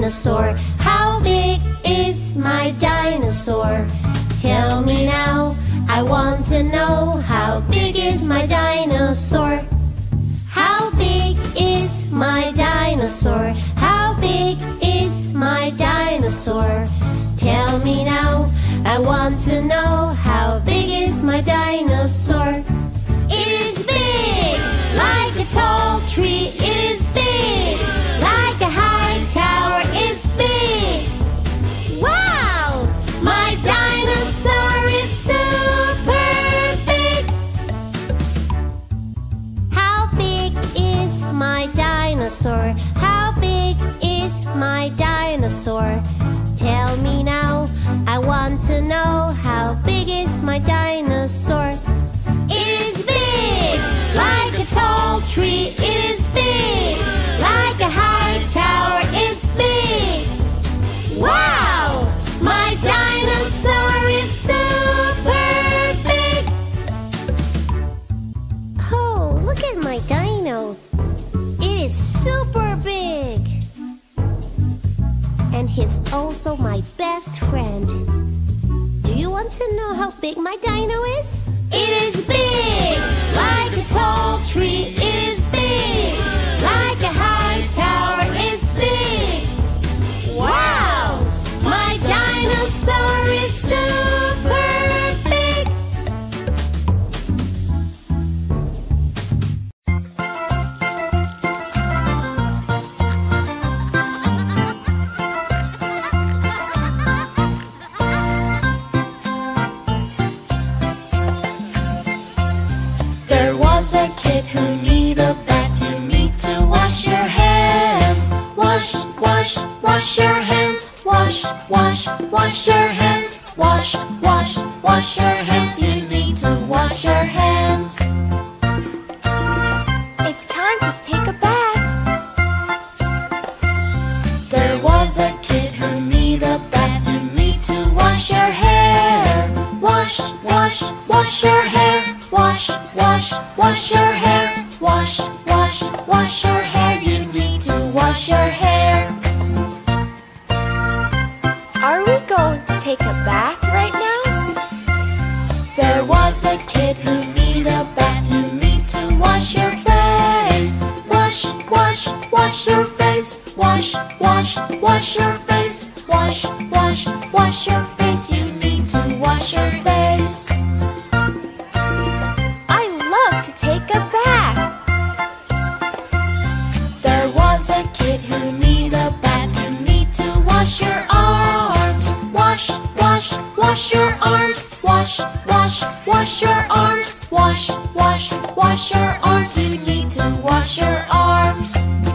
dinosaur? How big is my dinosaur? Tell me now, I want to know. How big is my dinosaur? How big is my dinosaur? How big is my dinosaur? Tell me now, I want to know. How big is my dinosaur? It is big, like a tall tree. It is big, like a high tower. It's big. Wow! My dinosaur is super big. How big is my dinosaur? How big is my dinosaur? Tell me now, I want to know. How big is my dinosaur? It is big, like a tall tree. It is big, like a high tower. It's big. Wow! My dinosaur is super big. Oh, look at my dino. It is super big. And he's also my best friend. Do you want to know how big my dino is? It is big, like a tall tree. It is big, like a high tower. It's big. Wow! My dinosaur is super big. There was a kid who needed a bath. You need to wash your hands. Wash, wash, wash your hands. Wash, wash, wash your hands. Wash, wash, wash your hands. You need to wash your hands. It's time to take a bath. There was a kid who needed a bath. You need to wash your hair. Wash, wash, wash your hair. Wash, wash, wash your hair. Wash, wash, wash your hair. You need to wash your hair. Are we going to take a bath right now? There was a kid who needed a bath. You need to wash your face. Wash, wash, wash your face. Wash, wash, wash your face. Wash, wash, wash your face. You need to wash your face. To take a bath. There was a kid who needed a bath. You need to wash your arms. Wash, wash, wash your arms. Wash, wash, wash your arms. Wash, wash, wash your arms. You need to wash your arms.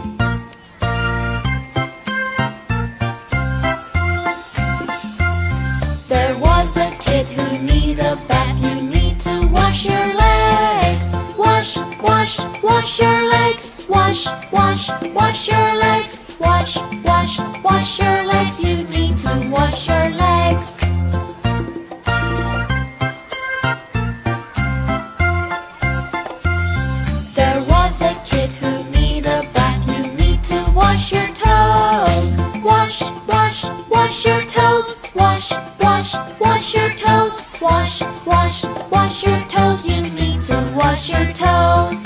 There was a kid who needed a bath. You need to wash your legs. Wash, wash, wash your legs. Wash, wash, wash your legs. Wash, wash, wash your legs. You need to wash your legs. There was a kid who needed a bath. You need to wash your toes. Wash, wash, wash your toes. Wash, wash, wash your toes. Wash, wash, wash your toes. You need to wash your toes.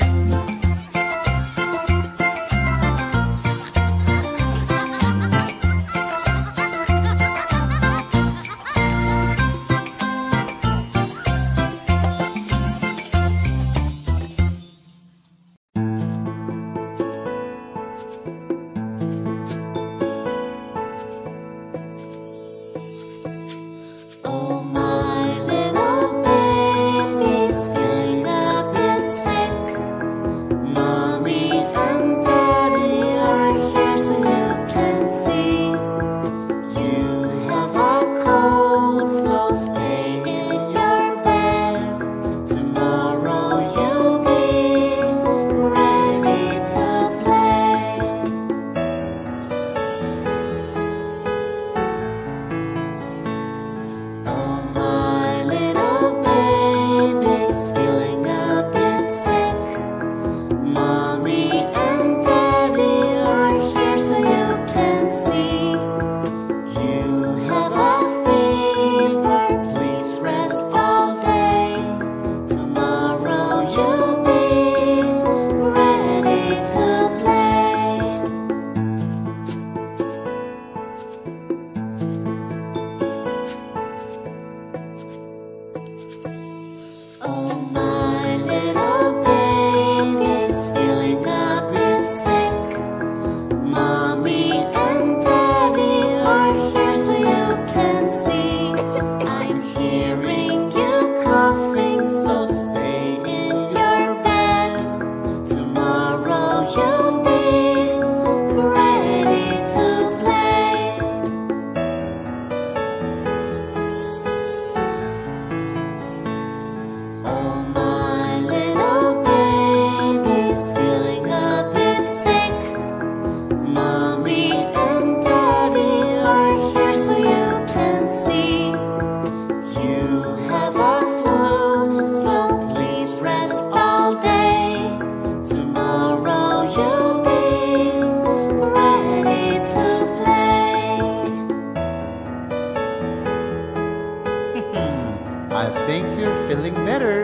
all day. Tomorrow you'll be ready to play. I think you're feeling better.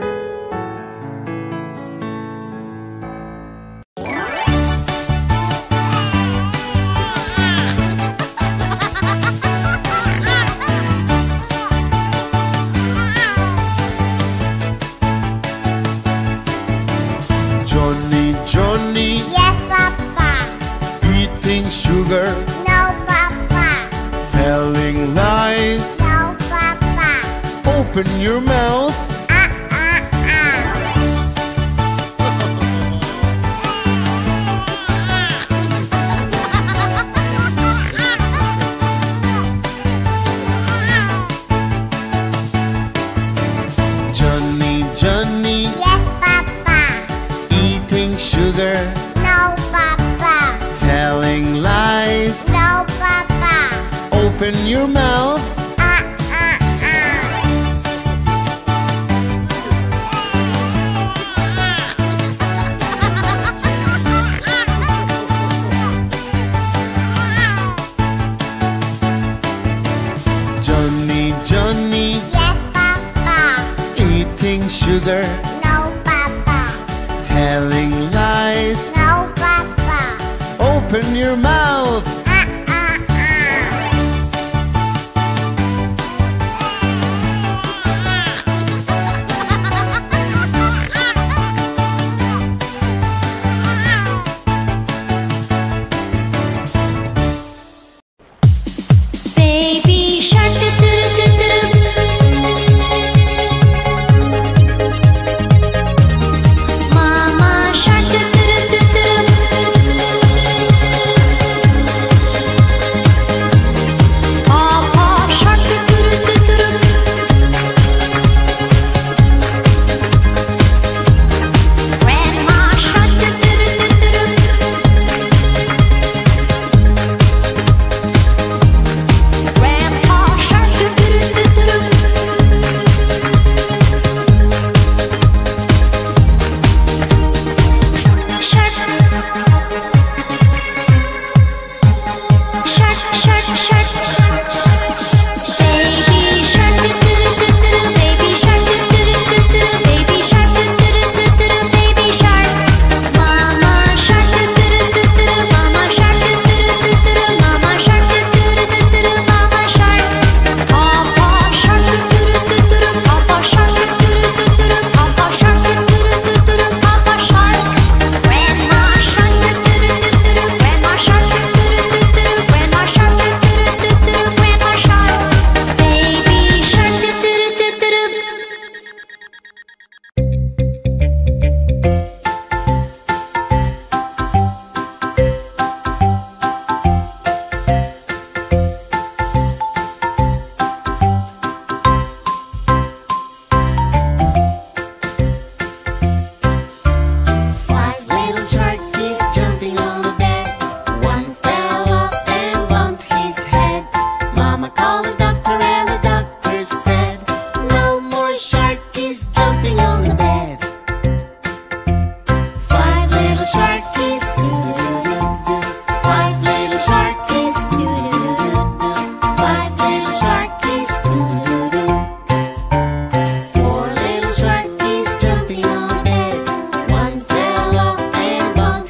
Johnny, Johnny, Yes, Papa. eating sugar, No, Papa. telling lies. No, Papa. Open your mouth. Johnny, Johnny, Yes, Papa. eating sugar, No, Papa. telling lies. No, Papa. Open your mouth. Johnny, Johnny, Yes, Papa. eating sugar, No, Papa. telling lies. No, Papa. Open your mouth. Baby shark, Mama shark, Papa shark, Grandma shark, Grandpa shark, shark, shark, shark, shark, baby shark, baby shark, baby shark, baby shark, mama shark, mama shark, mama shark, mama shark, papa shark, papa shark, papa shark, papa shark, grandma shark, grandma shark, grandma shark, grandma shark, baby shark. Five little sharkies jumping on the bed. One fell off and bumped his head. Mama called the doctor and the doctor said, no more sharkies jumping on the bed. Five little sharkies, doo-doo-doo-doo-doo. Five little sharkies, doo-doo-doo-doo-doo. Five little sharkies, doo-doo-doo-doo. Four little sharkies jumping on the bed. One fell off and bumped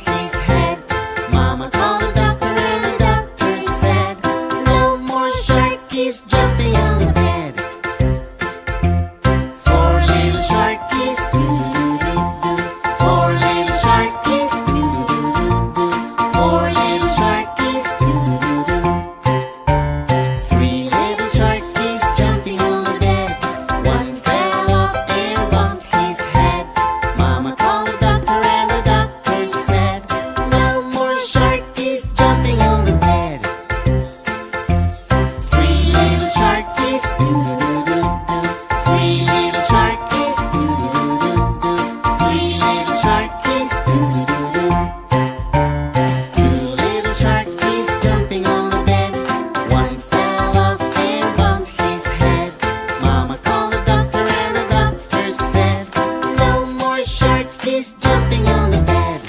sharkies jumping on the bed.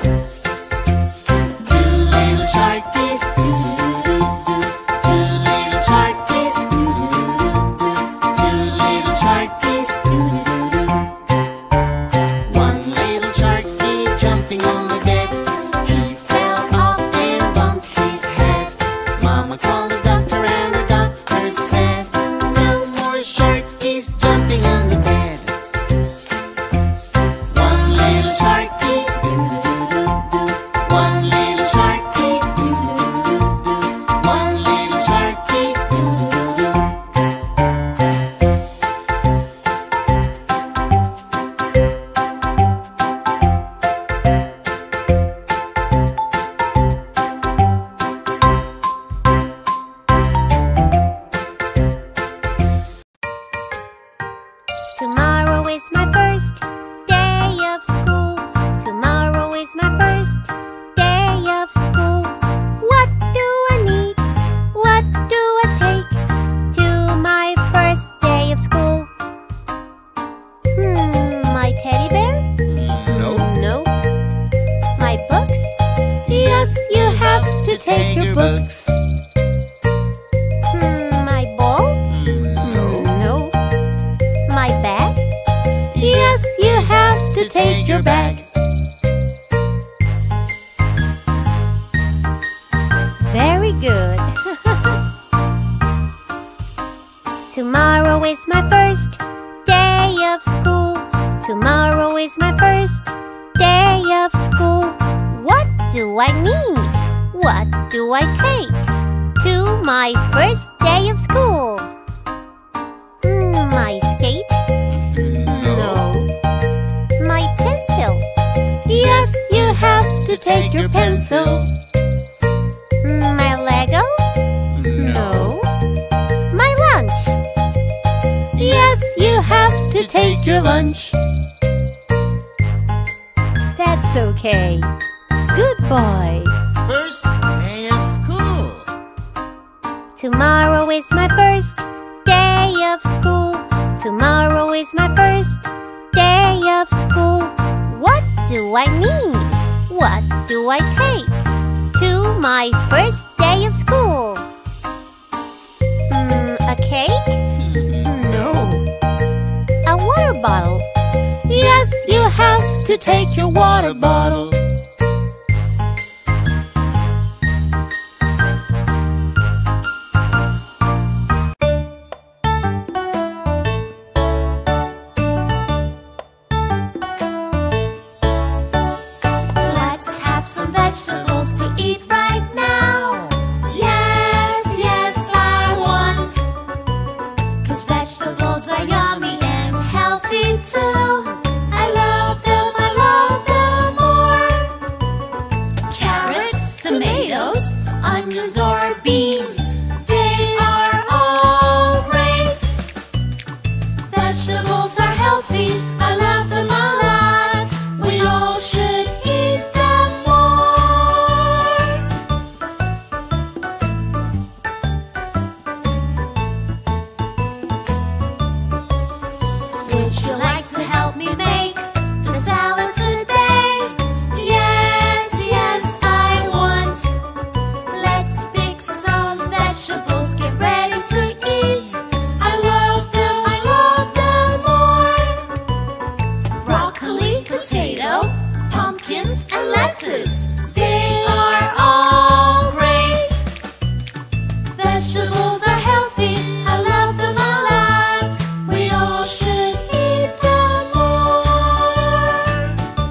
Two little sharkies, doo-doo-doo-doo. Two little sharkies, doo-doo-doo-doo. Two little sharkies, doo-doo-doo-doo. One little sharky jumping on the bed. He fell off and bumped his head. Mama called the doctor and the doctor said, no more sharkies jumping on the bed. One little sharky, doo-doo-doo-doo. One little sharky, doo-doo-doo-doo. One little sharky, doo-doo-doo-doo. Tomorrow is my first day of school. Tomorrow is my first day of school. What do I need? What do I take to my first day of school? My teddy bear? No. No. My books? Yes, you have to take your books. My ball? No. My bag? Yes, you have to take your bag. Very good. Tomorrow is my first day of school. Tomorrow is my first day of school. What do I need? What do I take to my first day of school? My skate? No. My pencil? Yes, you have to take your pencil. My Lego? No. My lunch? Yes, you have to take your lunch. That's okay. Good boy. First day of school. Tomorrow is my first day of school. Tomorrow is my first day of school. What do I need? What do I take to my first day of school? A cake? No. A water bottle? Yes, you have to take your water bottle. Let's have some vegetables to eat right now. Yes, yes, I want. 'Cause vegetables are yummy and healthy too. I love them more. Carrots, tomatoes, onions or beans, they are all great. Vegetables are healthy, I love them a lot. We all should eat them more. Would you like to help me make the salad today? Yes, yes, I want. Let's pick some vegetables, get ready to eat. I love them more. Broccoli, potato, pumpkins, and lettuce, they are all great. Vegetables are healthy, I love them a lot. We all should eat them more.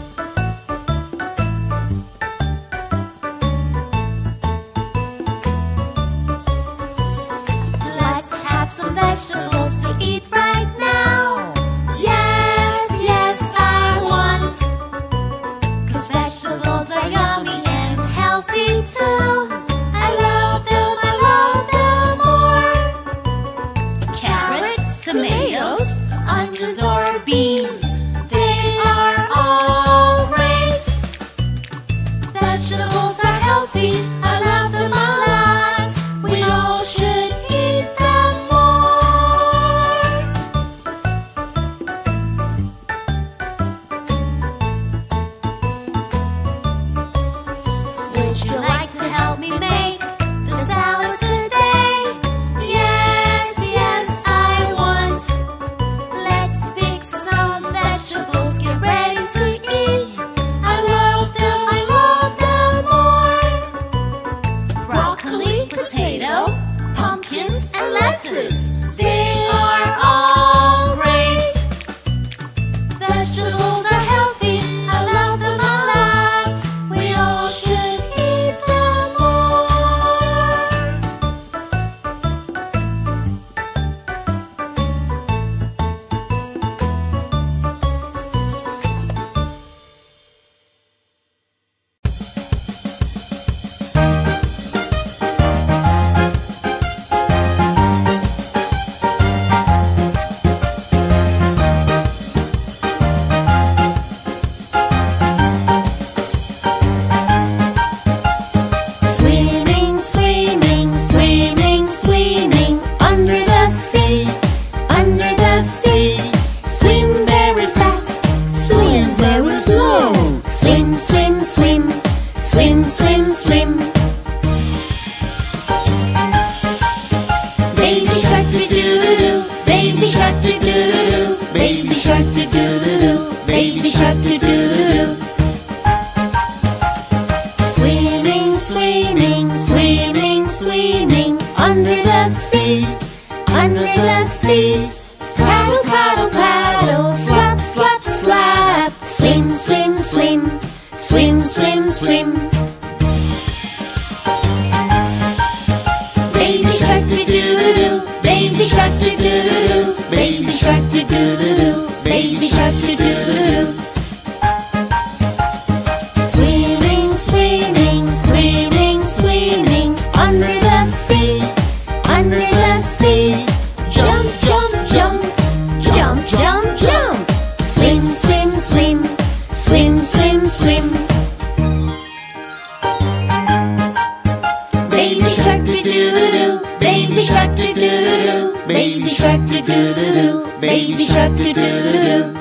Let's have some vegetables to eat right now. Yes, yes, I want. 'Cause vegetables are swim, swim, swim, swim. Baby shark do do do do, baby shark do do do do, baby shark do do do do, baby shark do do do do. Swimming, swimming, swimming, swimming under the sea, under the sea. Paddle, paddle, paddle, slap, slap, slap. Swim, swim, swim, swim, swim, swim. Baby shark do do do do, baby shark do do do do, baby shark do do do do, baby shark do do do do. Swimming, swimming, swimming, swimming under the sea, under the sea. Jump, jump, jump, jump, jump, jump. Swim, swim, swim, swim, swim, swim. Baby shark do do do do, baby shark do do do do, baby shark do do do do, baby shark do do do do.